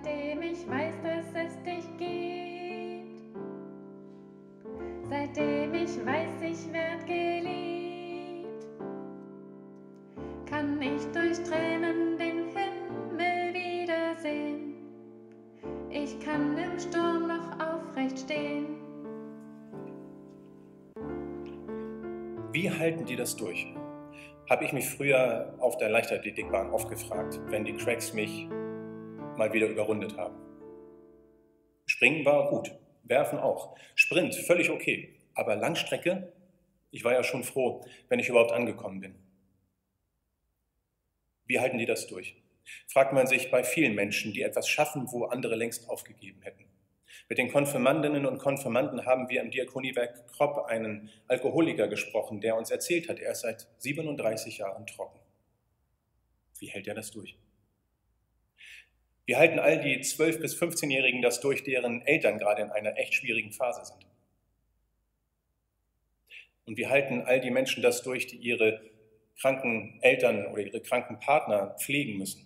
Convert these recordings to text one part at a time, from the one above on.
seitdem ich weiß, dass es dich gibt. Seitdem ich weiß, ich werd geliebt, kann ich durch Tränen den Himmel wiedersehen. Ich kann im Sturm noch aufrecht stehen. Wie halten die das durch? Habe ich mich früher auf der Leichtathletikbahn oft gefragt, wenn die Cracks mich mal wieder überrundet haben. Springen war gut, Werfen auch, Sprint völlig okay, aber Langstrecke, ich war ja schon froh, wenn ich überhaupt angekommen bin. Wie halten die das durch? Fragt man sich bei vielen Menschen, die etwas schaffen, wo andere längst aufgegeben hätten. Mit den Konfirmandinnen und Konfirmanden haben wir im Diakoniewerk Kropp einen Alkoholiker gesprochen, der uns erzählt hat, er ist seit 37 Jahren trocken. Wie hält er das durch? Wie halten all die 12- bis 15-Jährigen das durch, deren Eltern gerade in einer echt schwierigen Phase sind? Und wie halten all die Menschen das durch, die ihre kranken Eltern oder ihre kranken Partner pflegen müssen?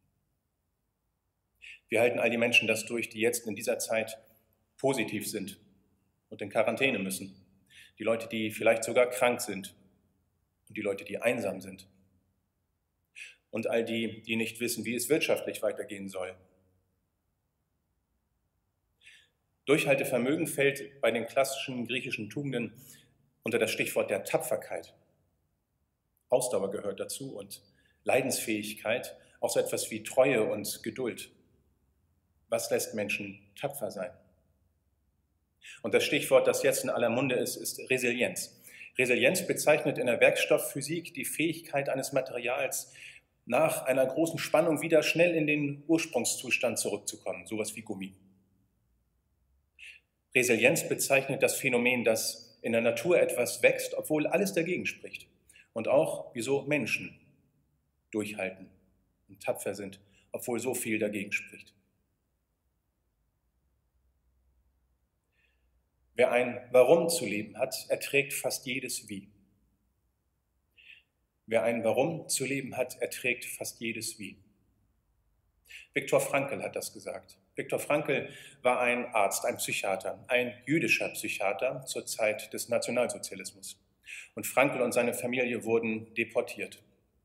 Wie halten all die Menschen das durch, die jetzt in dieser Zeit positiv sind und in Quarantäne müssen? Die Leute, die vielleicht sogar krank sind und die Leute, die einsam sind. Und all die, die nicht wissen, wie es wirtschaftlich weitergehen soll. Durchhaltevermögen fällt bei den klassischen griechischen Tugenden unter das Stichwort der Tapferkeit. Ausdauer gehört dazu und Leidensfähigkeit, auch so etwas wie Treue und Geduld. Was lässt Menschen tapfer sein? Und das Stichwort, das jetzt in aller Munde ist, ist Resilienz. Resilienz bezeichnet in der Werkstoffphysik die Fähigkeit eines Materials, nach einer großen Spannung wieder schnell in den Ursprungszustand zurückzukommen, sowas wie Gummi. Resilienz bezeichnet das Phänomen, dass in der Natur etwas wächst, obwohl alles dagegen spricht. Und auch, wieso Menschen durchhalten und tapfer sind, obwohl so viel dagegen spricht. Wer ein Warum zu leben hat, erträgt fast jedes Wie. Wer ein Warum zu leben hat, erträgt fast jedes Wie. Viktor Frankl hat das gesagt. Viktor Frankl war ein Arzt, ein Psychiater, ein jüdischer Psychiater zur Zeit des Nationalsozialismus. Und Frankl und seine Familie wurden deportiert.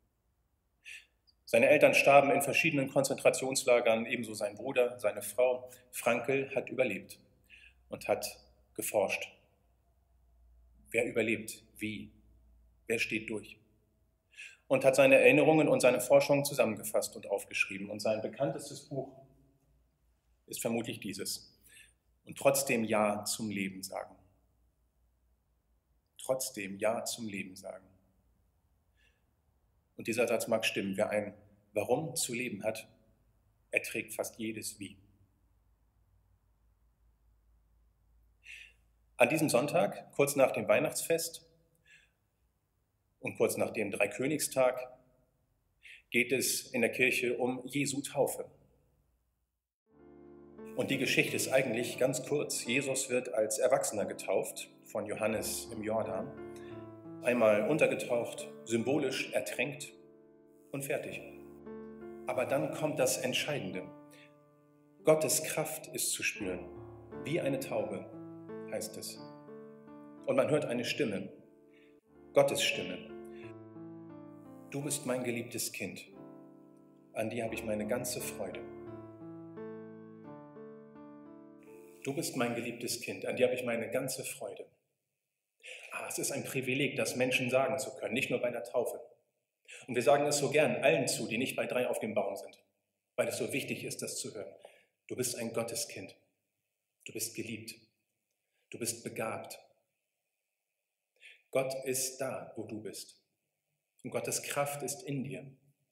Seine Eltern starben in verschiedenen Konzentrationslagern, ebenso sein Bruder, seine Frau. Frankl hat überlebt und hat geforscht. Wer überlebt? Wie? Wer steht durch? Und hat seine Erinnerungen und seine Forschungen zusammengefasst und aufgeschrieben. Und sein bekanntestes Buch ist vermutlich dieses. Und trotzdem Ja zum Leben sagen. Trotzdem Ja zum Leben sagen. Und dieser Satz mag stimmen. Wer ein Warum zu leben hat, erträgt fast jedes Wie. An diesem Sonntag, kurz nach dem Weihnachtsfest und kurz nach dem Dreikönigstag, geht es in der Kirche um Jesu Taufe. Und die Geschichte ist eigentlich ganz kurz. Jesus wird als Erwachsener getauft von Johannes im Jordan. Einmal untergetaucht, symbolisch ertränkt und fertig. Aber dann kommt das Entscheidende. Gottes Kraft ist zu spüren, wie eine Taube, heißt es. Und man hört eine Stimme, Gottes Stimme. Du bist mein geliebtes Kind, an dir habe ich meine ganze Freude. Du bist mein geliebtes Kind, an dir habe ich meine ganze Freude. Es ist ein Privileg, das Menschen sagen zu können, nicht nur bei der Taufe. Und wir sagen es so gern allen zu, die nicht bei 3 auf dem Baum sind, weil es so wichtig ist, das zu hören. Du bist ein Gotteskind. Du bist geliebt. Du bist begabt. Gott ist da, wo du bist. Und Gottes Kraft ist in dir.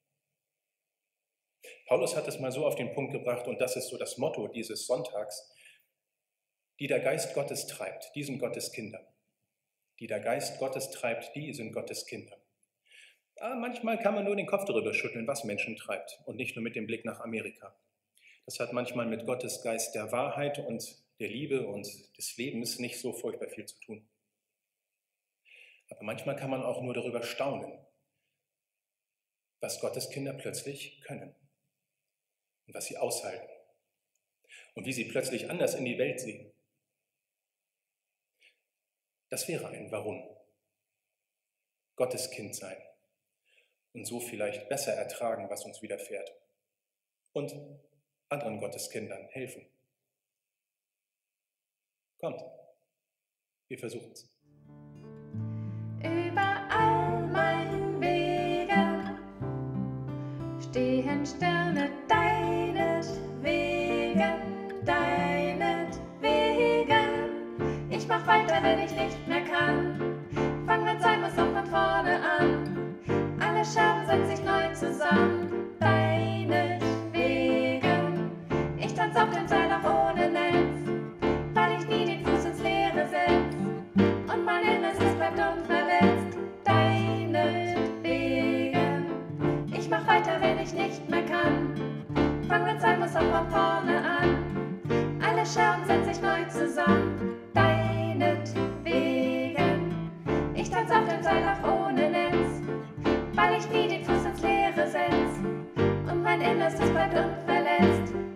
Paulus hat es mal so auf den Punkt gebracht, und das ist so das Motto dieses Sonntags: Die der Geist Gottes treibt, die sind Gottes Kinder. Die der Geist Gottes treibt, die sind Gottes Kinder. Manchmal kann man nur den Kopf darüber schütteln, was Menschen treibt, und nicht nur mit dem Blick nach Amerika. Das hat manchmal mit Gottes Geist der Wahrheit und der Liebe und des Lebens nicht so furchtbar viel zu tun. Aber manchmal kann man auch nur darüber staunen, was Gottes Kinder plötzlich können und was sie aushalten und wie sie plötzlich anders in die Welt sehen. Das wäre ein Warum. Gottes Kind sein und so vielleicht besser ertragen, was uns widerfährt und anderen Gotteskindern helfen. Kommt, wir versuchen es. Über all meinen Wegen stehen Sterne deinetwegen. Ich mach weiter, wenn ich nicht mehr kann. Fang mit sein, muss doch von vorne an. Alle Scherben setzen sich neu zusammen. Deinetwegen. Ich tanz auf dem Seil auch ohne Netz, weil ich nie den Fuß ins Leere setz. Und mein Innerstes bleibt unverletzt. Deinetwegen. Ich mach weiter, wenn ich nicht mehr kann. Fang mit sein, muss auch von vorne an. Alle Scherben setzen sich neu zusammen. Deinetwegen. Ich tanz auf dem Seil auch ohne Netz, weil ich nie den Fuß ins Leere setz. Und mein Innerstes bleibt unverletzt.